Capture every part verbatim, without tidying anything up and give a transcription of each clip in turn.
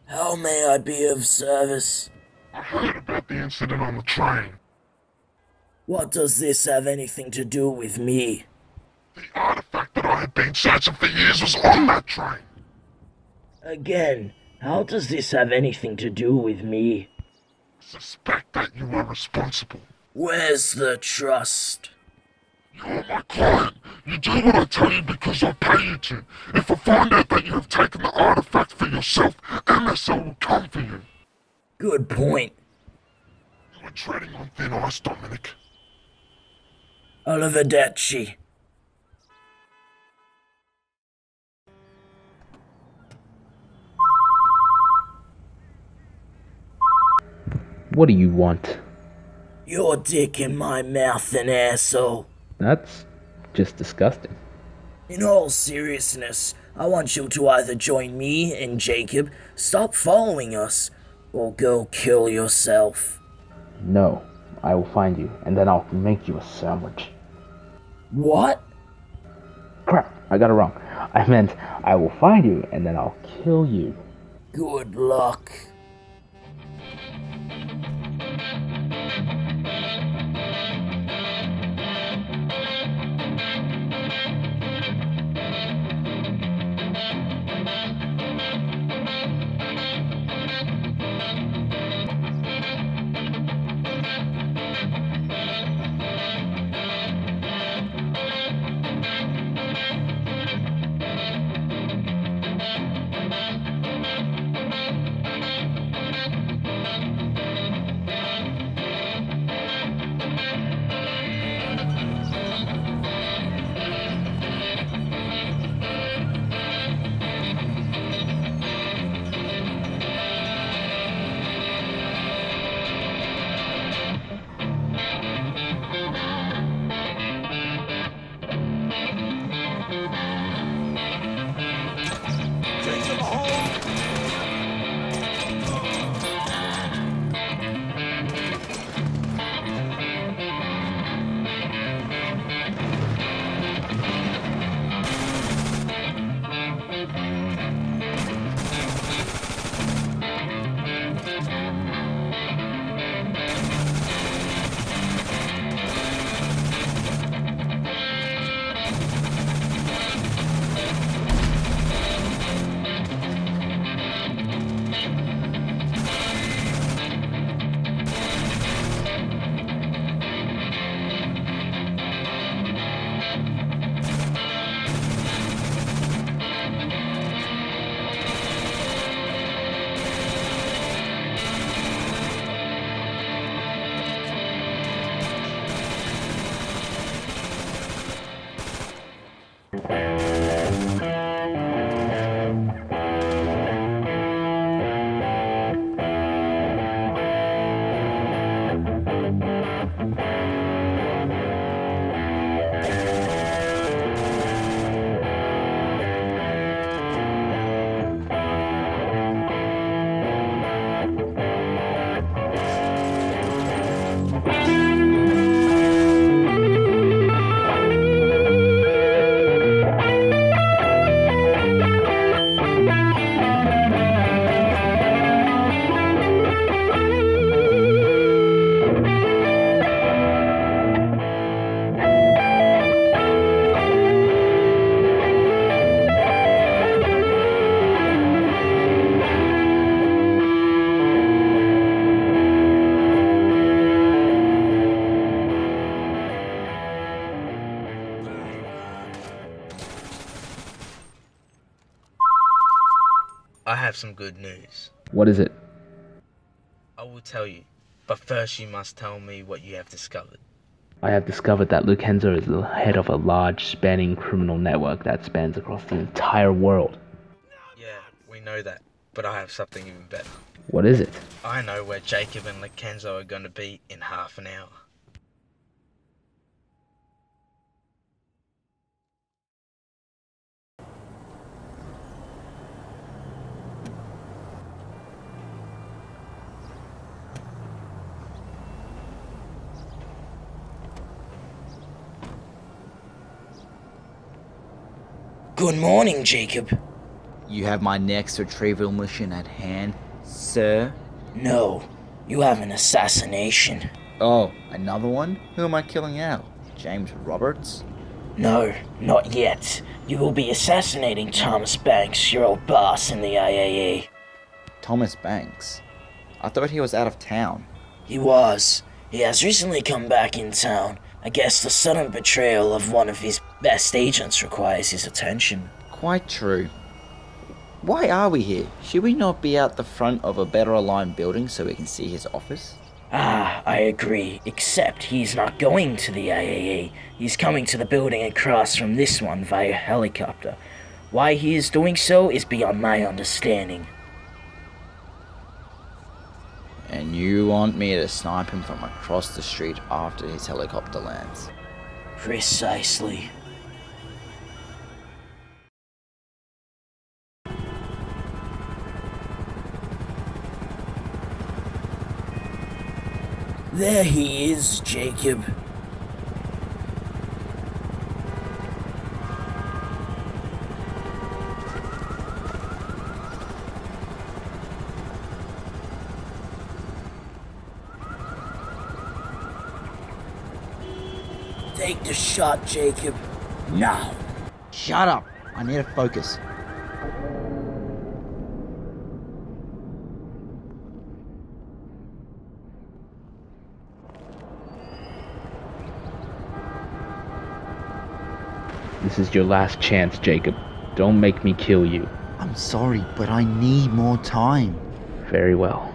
How may I be of service? I heard about the incident on the train. What does this have anything to do with me? The artifact that I had been searching for years was on that train. Again, how does this have anything to do with me? I suspect that you are responsible. Where's the trust? You're my client. You do what I tell you because I pay you to. If I find out that you have taken the artifact for yourself, M S L will come for you. Good point. You are treading on thin ice, Dominic. Arrivederci. What do you want? Your dick in my mouth and asshole. That's just disgusting. In all seriousness, I want you to either join me and Jakob, stop following us, or go kill yourself. No, I will find you, and then I'll make you a sandwich. What? Crap, I got it wrong. I meant, I will find you, and then I'll kill you. Good luck. I have some good news. What is it? I will tell you, but first you must tell me what you have discovered. I have discovered that Lucenzo is the head of a large, spanning criminal network that spans across the entire world. Yeah, we know that, but I have something even better. What is it? I know where Jakob and Lucenzo are going to be in half an hour. Good morning, Jakob. You have my next retrieval mission at hand, sir? No, you have an assassination. Oh, another one? Who am I killing now? James Roberts? No, not yet. You will be assassinating Thomas Banks, your old boss in the I A E. Thomas Banks? I thought he was out of town. He was. He has recently come back in town. I guess the sudden betrayal of one of his best agents requires his attention. Quite true. Why are we here? Should we not be out the front of a better aligned building so we can see his office? Ah, I agree, except he's not going to the I A E. He's coming to the building across from this one via helicopter. Why he is doing so is beyond my understanding. And you want me to snipe him from across the street after his helicopter lands? Precisely. There he is, Jakob. Take the shot, Jakob. Now. Shut up! I need to focus. This is your last chance, Jakob. Don't make me kill you. I'm sorry, but I need more time. Very well.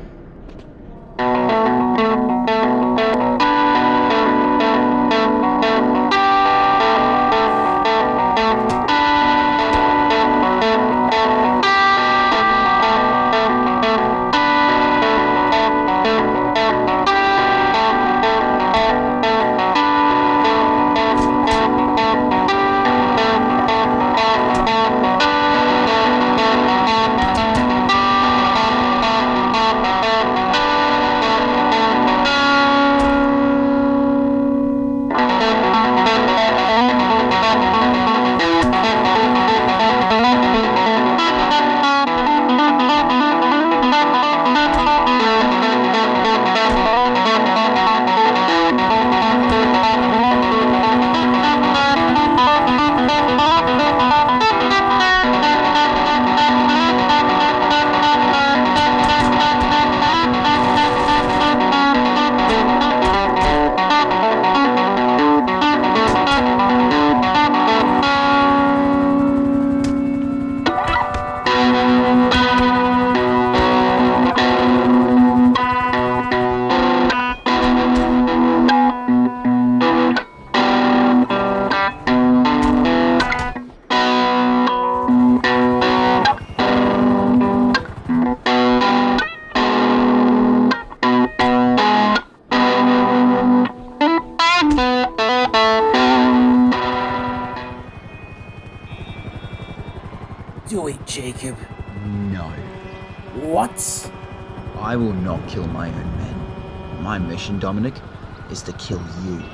Do it, Jakob. No. What? I will not kill my own men. My mission, Dominic, is to kill you.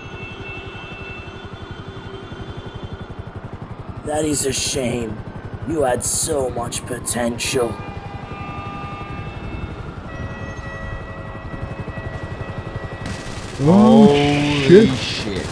That is a shame. You had so much potential. Oh, Holy shit. shit.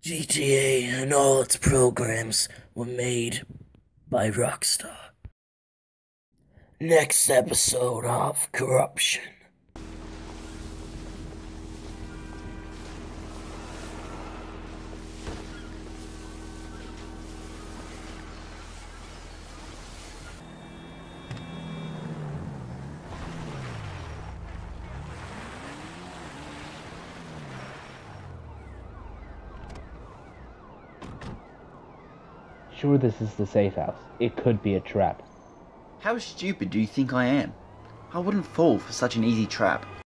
G T A and all its programs were made by Rockstar. Next episode of Corruption. Sure, this is the safe house. It could be a trap. How stupid do you think I am? I wouldn't fall for such an easy trap.